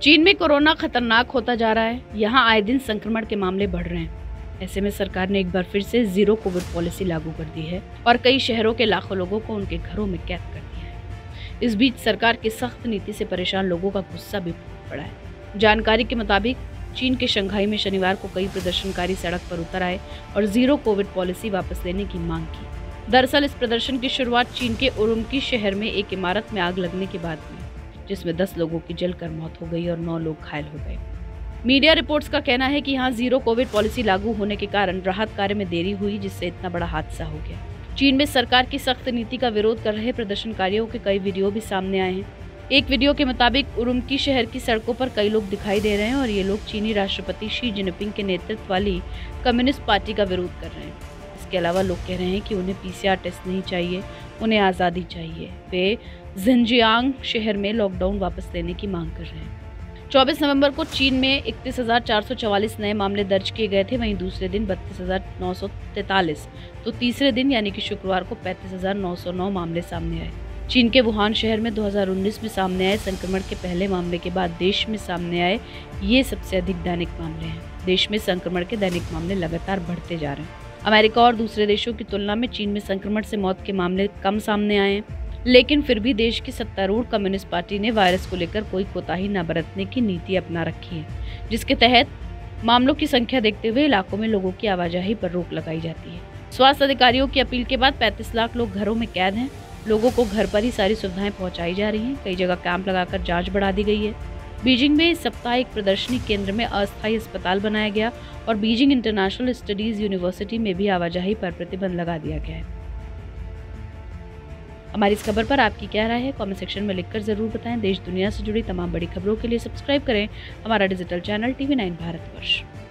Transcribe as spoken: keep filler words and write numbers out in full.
चीन में कोरोना खतरनाक होता जा रहा है। यहाँ आए दिन संक्रमण के मामले बढ़ रहे हैं। ऐसे में सरकार ने एक बार फिर से जीरो कोविड पॉलिसी लागू कर दी है और कई शहरों के लाखों लोगों को उनके घरों में कैद कर दिया है। इस बीच सरकार की सख्त नीति से परेशान लोगों का गुस्सा भी फूट पड़ा है। जानकारी के मुताबिक चीन के शंघाई में शनिवार को कई प्रदर्शनकारी सड़क पर उतर आए और जीरो कोविड पॉलिसी वापस लेने की मांग की। दरअसल इस प्रदर्शन की शुरुआत चीन के उरुमकी शहर में एक इमारत में आग लगने के बाद हुई, जिसमें दस लोगों की जलकर मौत हो गई और नौ लोग घायल हो गए। मीडिया रिपोर्ट्स का कहना है कि यहाँ जीरो कोविड पॉलिसी लागू होने के कारण राहत कार्य में देरी हुई, जिससे इतना बड़ा हादसा हो गया। चीन में सरकार की सख्त नीति का विरोध कर रहे प्रदर्शनकारियों के कई वीडियो भी सामने आए हैं। एक वीडियो के मुताबिक उरुमकी शहर की सड़कों पर कई लोग दिखाई दे रहे हैं और ये लोग चीनी राष्ट्रपति शी जिनपिंग के नेतृत्व वाली कम्युनिस्ट पार्टी का विरोध कर रहे हैं। इसके अलावा लोग कह रहे हैं कि उन्हें पीसीआर टेस्ट नहीं चाहिए, उन्हें आज़ादी चाहिए। वे जिनजियांग शहर में लॉकडाउन वापस लेने की मांग कर रहे हैं। चौबीस नवंबर को चीन में इकतीस हजार चार सौ चौवालीस नए मामले दर्ज किए गए थे। वहीं दूसरे दिन बत्तीस हजार नौ सौ तैंतालीस, तो तीसरे दिन यानी कि शुक्रवार को पैंतीस हजार नौ सौ नौ मामले सामने आए। चीन के वुहान शहर में दो हज़ार उन्नीस में सामने आए संक्रमण के पहले मामले के बाद देश में सामने आए ये सबसे अधिक दैनिक मामले हैं। देश में संक्रमण के दैनिक मामले लगातार बढ़ते जा रहे हैं। अमेरिका और दूसरे देशों की तुलना में चीन में संक्रमण से मौत के मामले कम सामने आए हैं, लेकिन फिर भी देश की सत्तारूढ़ कम्युनिस्ट पार्टी ने वायरस को लेकर कोई कोताही न बरतने की नीति अपना रखी है, जिसके तहत मामलों की संख्या देखते हुए इलाकों में लोगों की आवाजाही पर रोक लगाई जाती है। स्वास्थ्य अधिकारियों की अपील के बाद पैंतीस लाख लोग घरों में कैद हैं। लोगों को घर पर ही सारी सुविधाएं पहुंचाई जा रही हैं। कई जगह कैंप लगाकर जांच बढ़ा दी गई है। बीजिंग में इस सप्ताह एक प्रदर्शनी केंद्र में अस्थायी अस्पताल बनाया गया और बीजिंग इंटरनेशनल स्टडीज यूनिवर्सिटी में भी आवाजाही पर प्रतिबंध लगा दिया गया है। हमारी इस खबर पर आपकी क्या राय है, कमेंट सेक्शन में लिखकर जरूर बताएं। देश दुनिया से जुड़ी तमाम बड़ी खबरों के लिए सब्सक्राइब करें हमारा digital channel TV nine Bharatvarsh.